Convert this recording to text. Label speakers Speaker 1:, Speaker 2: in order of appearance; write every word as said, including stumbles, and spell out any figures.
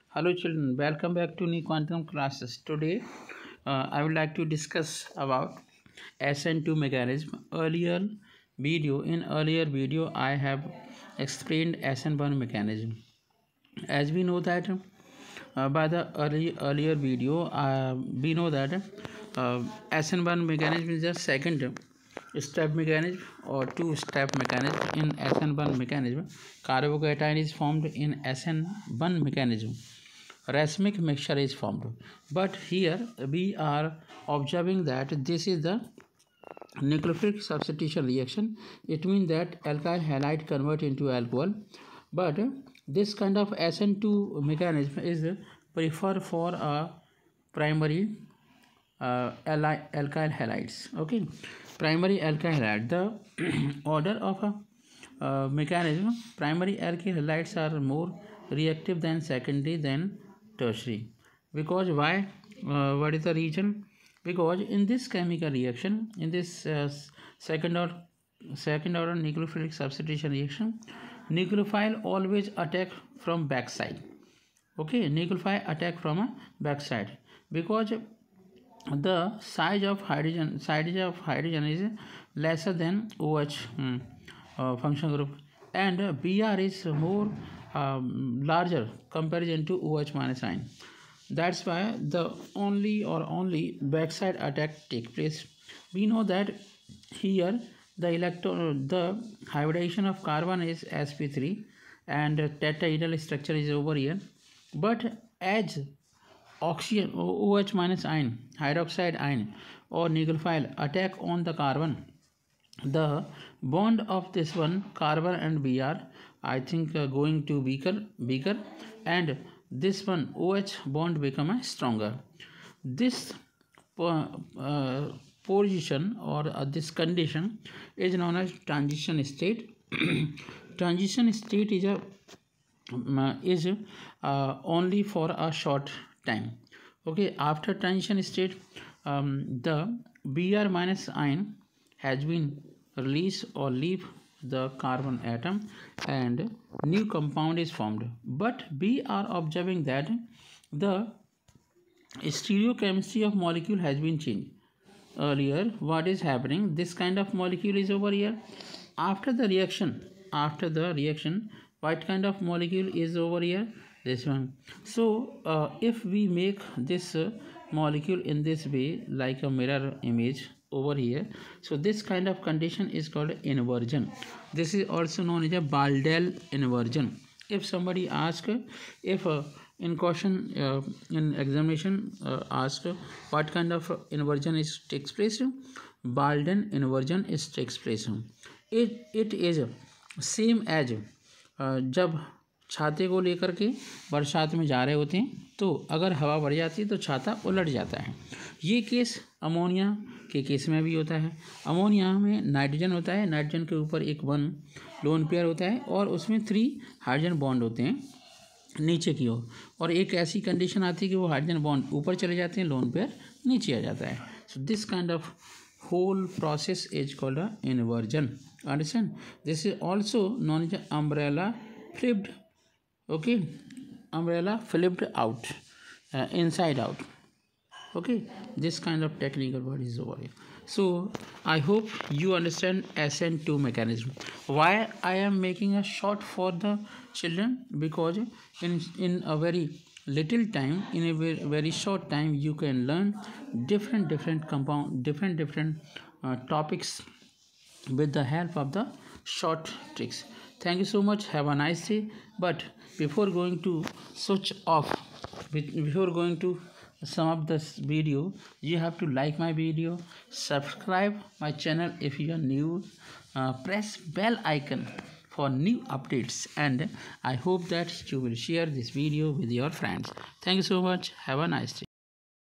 Speaker 1: Hello children, welcome back to new quantum classes. Today uh, I would like to discuss about S N two mechanism. Earlier video in earlier video I have explained S N one mechanism. As we know that uh, by the early earlier video uh, we know that uh, S N one mechanism is the second step mechanism or two step mechanism in S N one mechanism. Carbocation is formed in S N one mechanism. Racemic mixture is formed, but here we are observing that this is the nucleophilic substitution reaction. It means that alkyl halide convert into alcohol, but this kind of S N two mechanism is preferred for a primary uh, alkyl halides. Okay, primary alkyl halide. The order of a uh, mechanism: primary alkyl halides are more reactive than secondary than tertiary. Because why? Uh, what is the reason? Because in this chemical reaction, in this uh, second order second order nucleophilic substitution reaction, nucleophile always attack from backside. Okay, nucleophile attack from a backside because the size of hydrogen size of hydrogen is lesser than OH hmm, uh, function group, and B R is more um, larger comparison to OH minus ion. That's why the only or only backside attack take place. We know that here the electron the hybridization of carbon is s p three and tetrahedral structure is over here, but as oxygen OH minus ion, hydroxide ion or nucleophile attack on the carbon, the bond of this one carbon and B R I think uh, going to weaker weaker and this one OH bond become a stronger. This uh, uh, position or uh, this condition is known as transition state. Transition state is a um, is uh, only for a short time. Okay, after transition state um, the B R minus ion has been released or leave the carbon atom and new compound is formed, but we are observing that the stereochemistry of molecule has been changed. Earlier what is happening, this kind of molecule is over here. After the reaction after the reaction what kind of molecule is over here? This one. So uh, if we make this uh, molecule in this way like a mirror image over here, so this kind of condition is called inversion. This is also known as a Baldel inversion. If somebody asks, if uh, in question uh, in examination uh, asked what kind of inversion is takes place, Baldel inversion is takes place. It it is same as uh, जब छाते को लेकर के बरसात में जा रहे होते हैं तो अगर हवा बढ़ जाती है तो छाता उलट जाता है। ये केस अमोनिया के केस में भी होता है। अमोनिया में नाइट्रोजन होता है, नाइट्रोजन के ऊपर एक वन लोन पेयर होता है और उसमें थ्री हाइड्रोजन बॉन्ड होते हैं नीचे की ओर, और एक ऐसी कंडीशन आती है कि वो हाइड्रोजन बॉन्ड ऊपर चले जाते हैं, लोन पेयर नीचे आ जाता है. So this kind of whole process is called a inversion. Understand? This is also known as umbrella flipped. Okay, umbrella flipped out, uh, inside out. Okay, this kind of technical word is over here. So I hope you understand S N two mechanism. Why I am making a short for the children? Because in in a very little time, in a very, very short time, you can learn different different compound different different uh, topics with the help of the short tricks. Thank you so much. Have a nice day. But before going to switch off, before going to sum up this video, you have to like my video, subscribe my channel if you are new, uh, press bell icon for new updates, and I hope that you will share this video with your friends. Thank you so much. Have a nice day.